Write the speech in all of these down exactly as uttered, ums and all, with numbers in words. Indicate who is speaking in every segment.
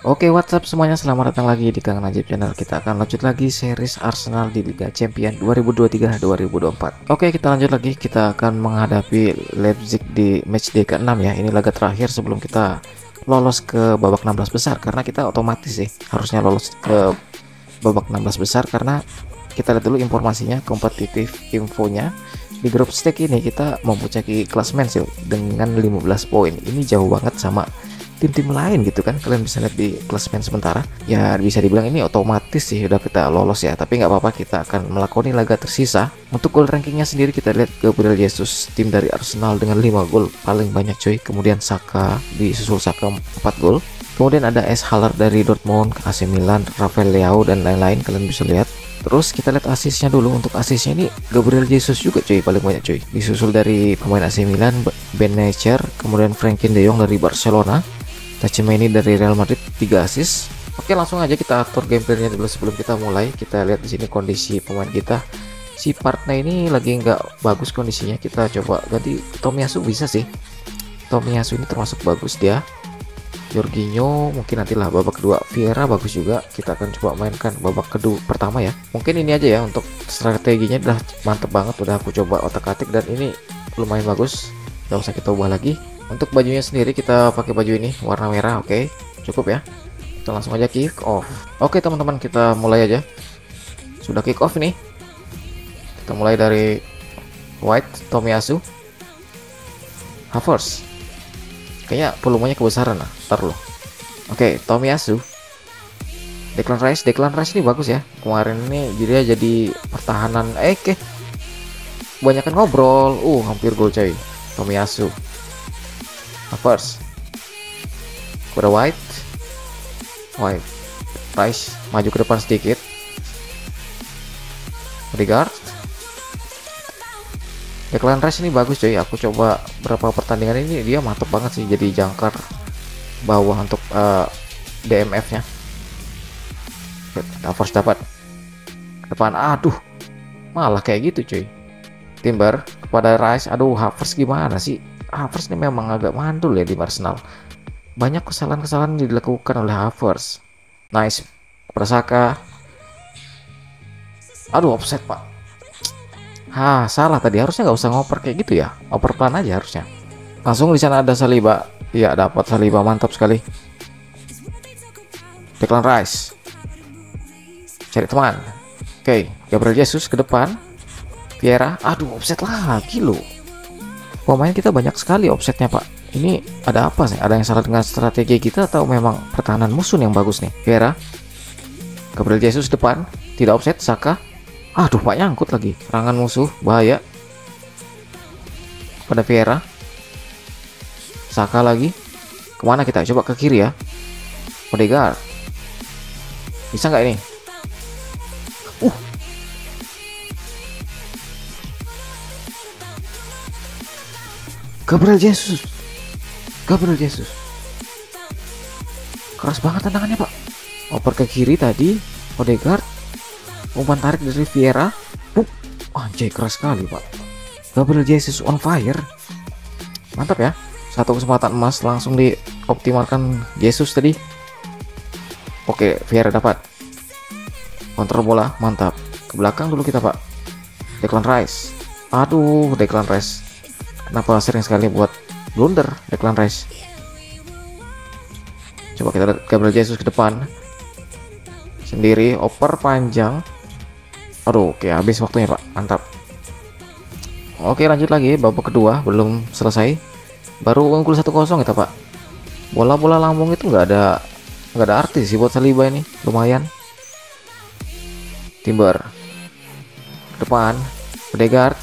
Speaker 1: Oke, WhatsApp semuanya, selamat datang lagi di Kang Najib Channel. Kita akan lanjut lagi series Arsenal di Liga Champions dua ribu dua puluh tiga dua ribu dua puluh empat. Oke, kita lanjut lagi. Kita akan menghadapi Leipzig di matchday keenam ya. Ini laga terakhir sebelum kita lolos ke babak enam belas besar, karena kita otomatis sih harusnya lolos ke babak enam belas besar, karena kita lihat dulu informasinya, kompetitif infonya. Di grup stage ini kita mempunyai klasmen sih dengan lima belas poin. Ini jauh banget sama tim-tim lain gitu kan. Kalian bisa lihat di klasmen sementara ya, bisa dibilang ini otomatis sih udah kita lolos ya, tapi nggak apa-apa, kita akan melakoni laga tersisa. Untuk goal rankingnya sendiri kita lihat Gabriel Jesus, tim dari Arsenal dengan lima gol paling banyak cuy. Kemudian Saka disusul Saka empat gol. Kemudian ada S. Haller dari Dortmund, A C Milan, Rafael Leao dan lain-lain, kalian bisa lihat. Terus kita lihat asisnya dulu. Untuk asisnya ini Gabriel Jesus juga cuy, paling banyak cuy, disusul dari pemain A C Milan Ben Nacer, kemudian Frankie De Jong dari Barcelona, Tchouaméni dari Real Madrid, tiga assist. Oke, langsung aja kita atur gameplaynya dulu sebelum kita mulai. Kita lihat di sini kondisi pemain kita. Si partner ini lagi nggak bagus kondisinya. Kita coba ganti Tomiyasu, bisa sih. Tomiyasu ini termasuk bagus dia. Jorginho mungkin nantilah babak kedua. Vieira bagus juga. Kita akan coba mainkan babak kedua pertama ya. Mungkin ini aja ya, untuk strateginya udah mantep banget. Udah aku coba otak-atik dan ini lumayan bagus. Gak usah kita ubah lagi. Untuk bajunya sendiri kita pakai baju ini warna merah. Oke, cukup ya. Kita langsung aja kick off. Oke teman-teman, kita mulai aja. Sudah kick off nih. Kita mulai dari White, Tomiyasu, Havertz. Kayaknya volumenya kebesaran lah. Ntar loh. Oke, Tomiyasu, Declan Rice. Declan Rice ini bagus ya. Kemarin ini jadi jadi pertahanan. Eh, oke. Kebanyakan ngobrol. Uh, hampir gol coy. Tomiyasu, Havertz, kepada White. White, Rice maju ke depan sedikit. Odegaard. Declan Rice ini bagus coy. Aku coba berapa pertandingan ini dia mantap banget sih, jadi jangkar bawah untuk uh, D M F nya. Havertz dapat depan, aduh malah kayak gitu cuy. Timber kepada Rice. Aduh, Havertz gimana sih? Havertz ini memang agak mandul ya di Arsenal. Banyak kesalahan-kesalahan dilakukan oleh Havertz. Nice kepada Saka. Aduh, offset pak. Hah, salah tadi, harusnya nggak usah ngoper kayak gitu ya. Oper pelan aja harusnya. Langsung di sana ada Saliba. Iya, dapat Saliba, mantap sekali. Declan Rice cari teman. Oke, Gabriel Jesus ke depan. Vieira. Aduh, offset lagi loh. Pemain kita banyak sekali offsetnya pak. Ini ada apa sih? Ada yang salah dengan strategi kita atau memang pertahanan musuh yang bagus nih? Vieira, Gabriel Jesus depan, tidak offset. Saka. Aduh pak, nyangkut lagi. Serangan musuh bahaya. Pada Vieira. Saka lagi. Kemana kita? Coba ke kiri ya. Odegaard. Bisa nggak ini? Uh. Gabriel Jesus. Gabriel Jesus. Keras banget tendangannya pak. Oper ke kiri tadi. Odegaard. Umpan tarik dari Vieira. Uh, anjay, keras sekali pak. Gabriel Jesus on fire. Mantap ya. Satu kesempatan emas langsung dioptimalkan Jesus tadi. Oke, Vieira dapat. Kontrol bola, mantap. Ke belakang dulu kita pak. Declan Rice. Aduh, Declan Rice. Kenapa sering sekali buat blunder Declan Rice? Coba kita lihat Gabriel Jesus ke depan. Sendiri, oper panjang. Aduh, oke, habis waktunya pak, mantap. Oke, lanjut lagi babak kedua, belum selesai, baru unggul satu kosong kita pak. Bola-bola lambung itu nggak ada nggak ada arti sih buat Saliba ini, lumayan. Timber depan, Odegaard,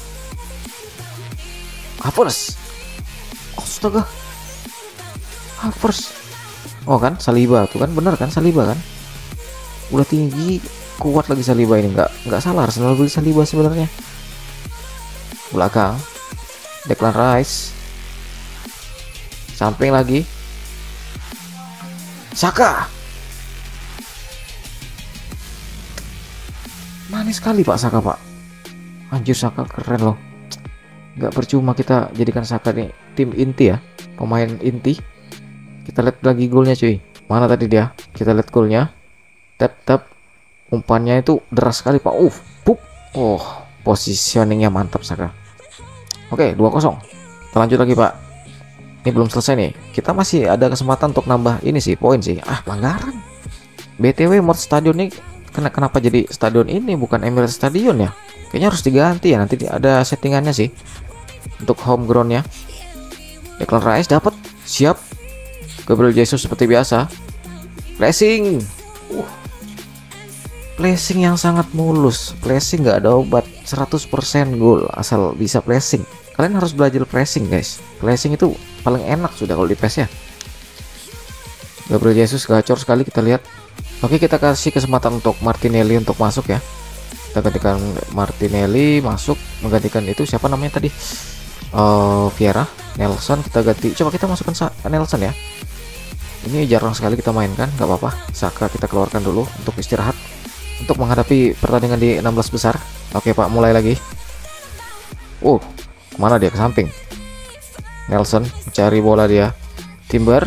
Speaker 1: Havertz. Astaga, Havertz. Oh kan, Saliba tuh kan, bener kan, Saliba kan udah tinggi, kuat lagi Saliba ini. Nggak nggak salah Arsenal beli Saliba sebenarnya. Belakang Declan Rice, samping lagi Saka. Manis sekali pak Saka pak. Anjir, Saka keren loh. Nggak percuma kita jadikan Saka nih tim inti ya, pemain inti. Kita lihat lagi golnya cuy. Mana tadi dia? Kita lihat golnya. Tap tap. Umpannya itu deras sekali Pak. Uh, pup. Oh, positioningnya mantap Saka. Oke, dua kosong. Kita lanjut lagi Pak. Ini belum selesai nih. Kita masih ada kesempatan untuk nambah ini sih, poin sih. Ah, pelanggaran. B T W mod stadion ini kena kenapa jadi stadion ini bukan Emirates Stadion ya? Kayaknya harus diganti ya. Nanti ada settingannya sih untuk home groundnya. Declan Rice dapat, siap. Gabriel Jesus seperti biasa. Pressing. Uh. Pressing yang sangat mulus. Pressing nggak ada obat. seratus persen gol asal bisa pressing. Kalian harus belajar pressing guys. Pressing itu paling enak sudah kalau di P E S ya. Gabriel Jesus gacor sekali, kita lihat. Oke, kita kasih kesempatan untuk Martinelli untuk masuk ya. Kita gantikan Martinelli masuk, menggantikan itu siapa namanya tadi? Uh, Vieira, Nelson kita ganti. Coba kita masukkan Nelson ya. Ini jarang sekali kita mainkan, nggak apa-apa. Saka kita keluarkan dulu untuk istirahat untuk menghadapi pertandingan di enam belas besar. Oke Pak, mulai lagi. Uh, kemana dia? Ke samping. Nelson mencari bola dia. Timber,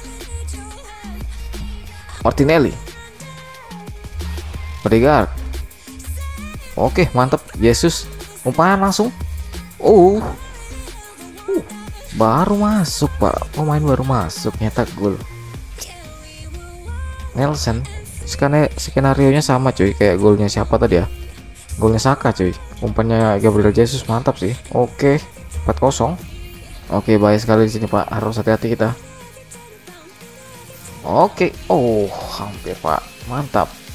Speaker 1: Martinelli, Odegaard. Oke, mantap. Jesus umpan langsung. Oh, uh, baru masuk Pak. Pemain baru masuk nyetak gol. Nelson. Skenario nya sama cuy kayak golnya siapa tadi ya? Golnya Saka cuy. Umpannya Gabriel Jesus mantap sih. Oke, empat kosong. Oke, baik sekali di sini Pak. Harus hati-hati kita. Oke. Oh, hampir Pak. Mantap.